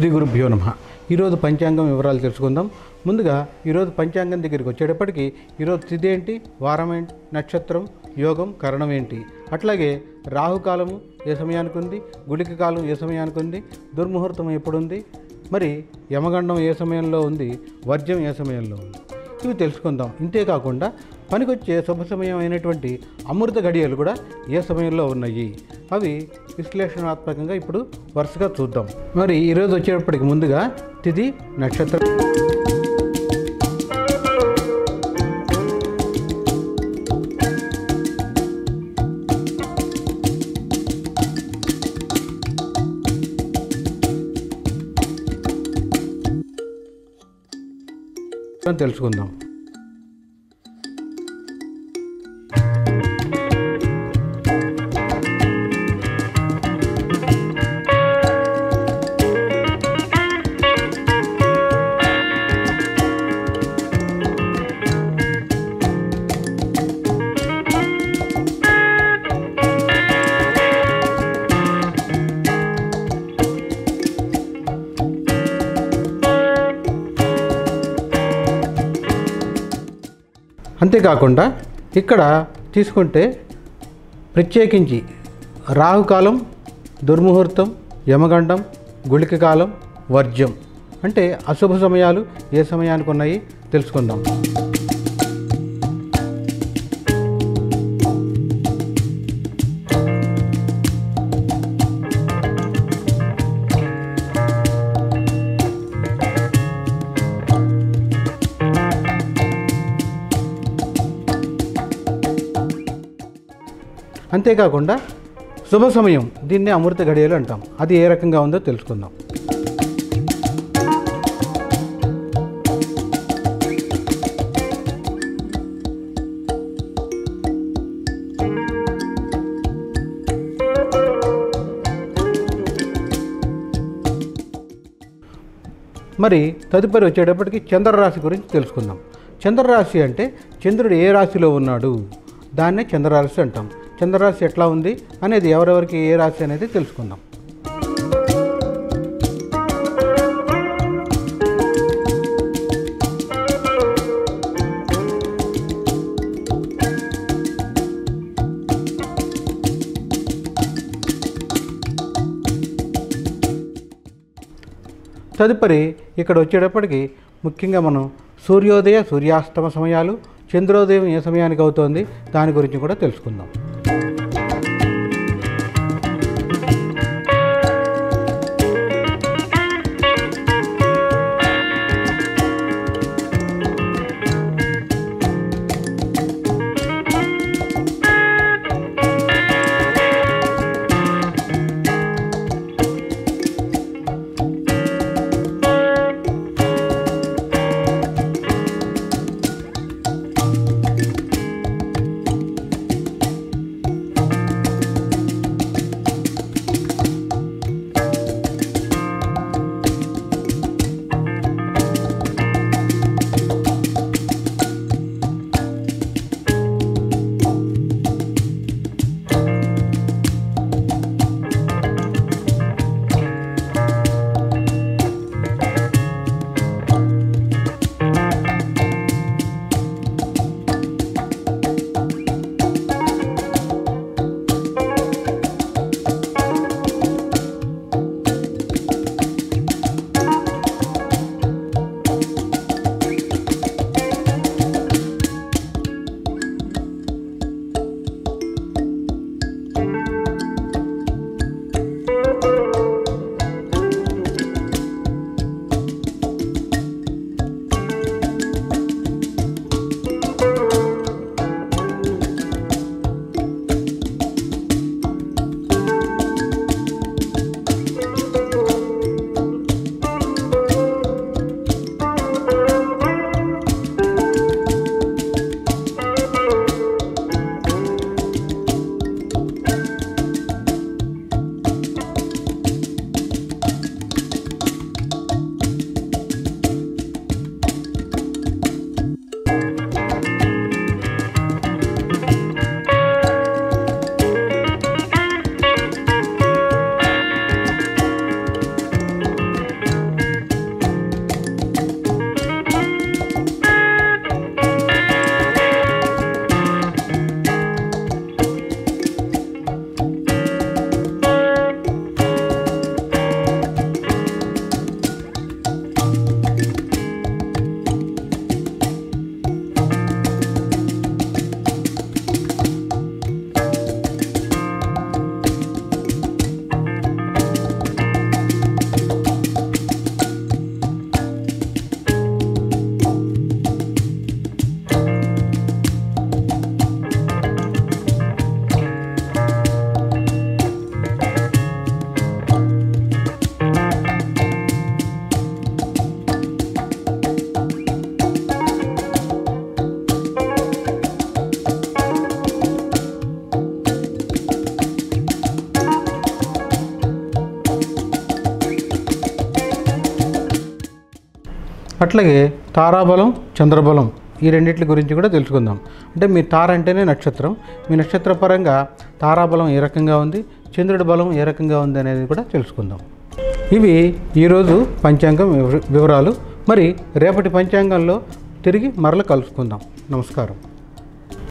శ్రీ గురుభ్యో నమః. ఈరోజు పంచాంగం వివరాలు తెలుసుకుందాం. ముందుగా ఈరోజు పంచాంగం దగ్గరికి వచ్చేటప్పటికి ఈరోజు తిథి ఏంటి, వారం ఏంటి, నక్షత్రం, యోగం, కరణం ఏంటి, అట్లాగే రాహుకాలము ఏ సమయానికి ఉంది, గుళిక కాలం ఏ సమయానికి ఉంది, దుర్ముహూర్తం ఎప్పుడుంది, మరి యమగండం ఏ సమయంలో ఉంది, వర్జ్యం ఏ సమయంలో ఉంది, ఇవి తెలుసుకుందాం. ఇంతేకాకుండా పనికొచ్చే శుభ సమయం అయినటువంటి అమృత గడియలు కూడా ఏ సమయంలో ఉన్నాయి, అవి విశ్లేషణాత్మకంగా ఇప్పుడు వరుసగా చూద్దాం. మరి ఈరోజు వచ్చేటప్పటికి ముందుగా తిథి, నక్షత్రం, తెలుసుకుందాం. అంతేకాకుండా ఇక్కడ తీసుకుంటే ప్రత్యేకించి రాహుకాలం, దుర్ముహూర్తం, యమగండం, గుళిక కాలం, వర్జ్యం అంటే అశుభ సమయాలు ఏ సమయానికి ఉన్నాయి తెలుసుకుందాం. అంతేకాకుండా శుభ సమయం, దీన్ని అమృత గడియలు అంటాం, అది ఏ రకంగా ఉందో తెలుసుకుందాం. మరి తదుపరి వచ్చేటప్పటికి చంద్రరాశి గురించి తెలుసుకుందాం. చంద్రరాశి అంటే చంద్రుడు ఏ రాశిలో ఉన్నాడు, దాన్నే చంద్రరాశి అంటాం. చంద్రరాశి ఎట్లా ఉంది అనేది, ఎవరెవరికి ఏ రాశి అనేది తెలుసుకుందాం. తదుపరి ఇక్కడ వచ్చేటప్పటికి ముఖ్యంగా మనం సూర్యోదయ సూర్యాస్తమ సమయాలు, చంద్రోదయం ఏ సమయానికి అవుతోంది దాని గురించి కూడా తెలుసుకుందాం. అట్లాగే తారాబలం, చంద్రబలం ఈ రెండింటి గురించి కూడా తెలుసుకుందాం. అంటే మీ తార అంటేనే నక్షత్రం, మీ నక్షత్ర పరంగా తారాబలం ఏ రకంగా ఉంది, చంద్రుడి బలం ఏ రకంగా ఉంది అనేది కూడా తెలుసుకుందాం. ఇవి ఈరోజు పంచాంగం వివరాలు. మరి రేపటి పంచాంగంలో తిరిగి మరల కలుసుకుందాం. నమస్కారం.